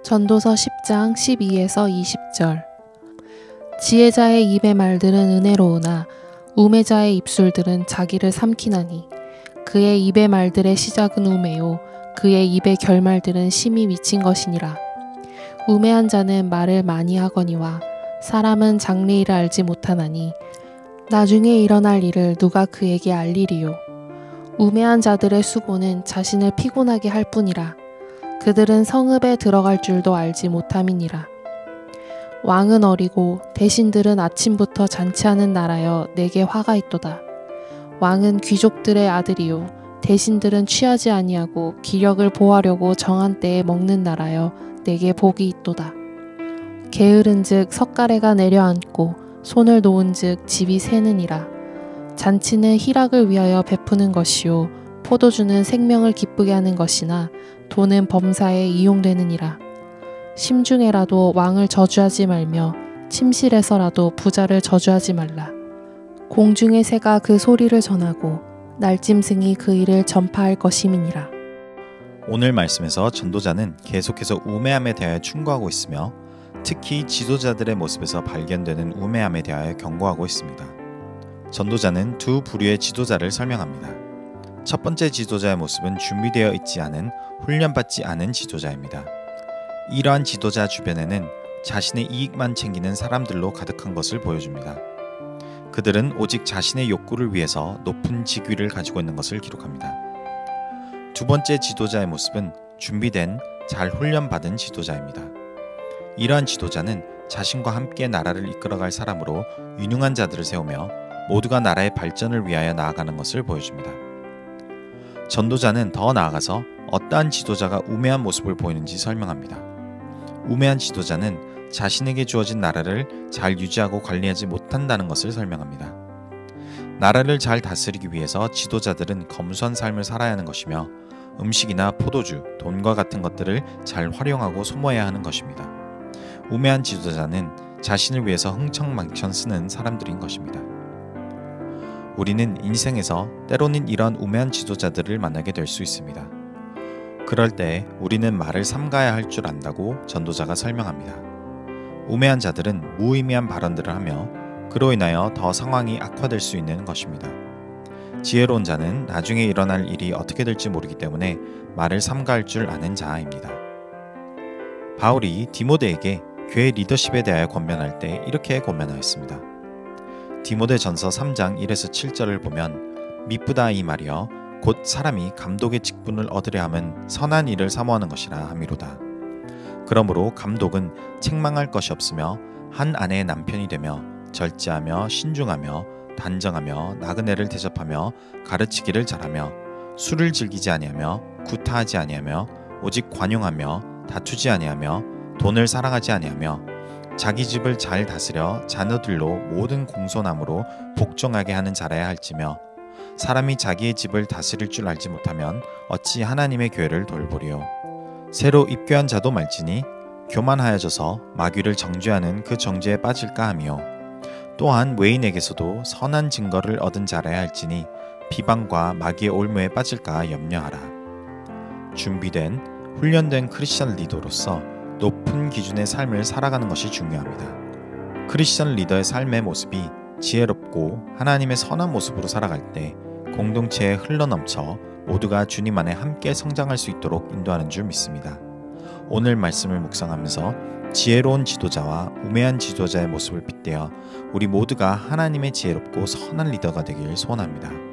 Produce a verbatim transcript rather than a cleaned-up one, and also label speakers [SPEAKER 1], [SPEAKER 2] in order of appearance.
[SPEAKER 1] 전도서 십 장 십이에서 이십 절. 지혜자의 입의 말들은 은혜로우나 우매자의 입술들은 자기를 삼키나니 그의 입의 말들의 시작은 우매요 그의 입의 결말들은 심히 미친 것이니라. 우매한 자는 말을 많이 하거니와 사람은 장래일을 알지 못하나니 나중에 일어날 일을 누가 그에게 알리리요. 우매한 자들의 수고는 자신을 피곤하게 할 뿐이라. 그들은 성읍에 들어갈 줄도 알지 못함이니라. 왕은 어리고 대신들은 아침부터 잔치하는 나라여 내게 화가 있도다. 왕은 귀족들의 아들이요 대신들은 취하지 아니하고 기력을 보하려고 정한 때에 먹는 나라여 내게 복이 있도다. 게으른즉 석가래가 내려앉고 손을 놓은즉 집이 새느니라. 잔치는 희락을 위하여 베푸는 것이요 포도주는 생명을 기쁘게 하는 것이나 돈은 범사에 이용되느니라. 심중에라도 왕을 저주하지 말며 침실에서라도 부자를 저주하지 말라. 공중의 새가 그 소리를 전하고 날짐승이 그 일을 전파할 것임이니라.
[SPEAKER 2] 오늘 말씀에서 전도자는 계속해서 우매함에 대하여 충고하고 있으며 특히 지도자들의 모습에서 발견되는 우매함에 대하여 경고하고 있습니다. 전도자는 두 부류의 지도자를 설명합니다. 첫 번째 지도자의 모습은 준비되어 있지 않은 훈련받지 않은 지도자입니다. 이러한 지도자 주변에는 자신의 이익만 챙기는 사람들로 가득한 것을 보여줍니다. 그들은 오직 자신의 욕구를 위해서 높은 직위를 가지고 있는 것을 기록합니다. 두 번째 지도자의 모습은 준비된 잘 훈련받은 지도자입니다. 이러한 지도자는 자신과 함께 나라를 이끌어갈 사람으로 유능한 자들을 세우며 모두가 나라의 발전을 위하여 나아가는 것을 보여줍니다. 전도자는 더 나아가서 어떠한 지도자가 우매한 모습을 보이는지 설명합니다. 우매한 지도자는 자신에게 주어진 나라를 잘 유지하고 관리하지 못한다는 것을 설명합니다. 나라를 잘 다스리기 위해서 지도자들은 검소한 삶을 살아야 하는 것이며 음식이나 포도주, 돈과 같은 것들을 잘 활용하고 소모해야 하는 것입니다. 우매한 지도자는 자신을 위해서 흥청망청 쓰는 사람들인 것입니다. 우리는 인생에서 때로는 이러한 우매한 지도자들을 만나게 될 수 있습니다. 그럴 때 우리는 말을 삼가야 할 줄 안다고 전도자가 설명합니다. 우매한 자들은 무의미한 발언들을 하며 그로 인하여 더 상황이 악화될 수 있는 것입니다. 지혜로운 자는 나중에 일어날 일이 어떻게 될지 모르기 때문에 말을 삼가할 줄 아는 자입니다. 바울이 디모데에게 교회 리더십에 대하여 권면할 때 이렇게 권면하였습니다. 디모데전서 삼 장 일에서 칠 절을 보면 미쁘다 이 말이여 곧 사람이 감독의 직분을 얻으려 함은 선한 일을 사모하는 것이라 함이로다. 그러므로 감독은 책망할 것이 없으며 한 아내의 남편이 되며 절제하며 신중하며 단정하며 나그네를 대접하며 가르치기를 잘하며 술을 즐기지 아니하며 구타하지 아니하며 오직 관용하며 다투지 아니하며 돈을 사랑하지 아니하며 자기 집을 잘 다스려 자녀들로 모든 공손함으로 복종하게 하는 자라야 할지며 사람이 자기의 집을 다스릴 줄 알지 못하면 어찌 하나님의 교회를 돌보리요. 새로 입교한 자도 말지니 교만하여져서 마귀를 정죄하는 그 정죄에 빠질까 하며 또한 외인에게서도 선한 증거를 얻은 자라야 할지니 비방과 마귀의 올무에 빠질까 염려하라. 준비된 훈련된 크리스천 리더로서 높은 기준의 삶을 살아가는 것이 중요합니다. 크리스천 리더의 삶의 모습이 지혜롭고 하나님의 선한 모습으로 살아갈 때 공동체에 흘러넘쳐 모두가 주님 안에 함께 성장할 수 있도록 인도하는 줄 믿습니다. 오늘 말씀을 묵상하면서 지혜로운 지도자와 우매한 지도자의 모습을 빗대어 우리 모두가 하나님의 지혜롭고 선한 리더가 되길 소원합니다.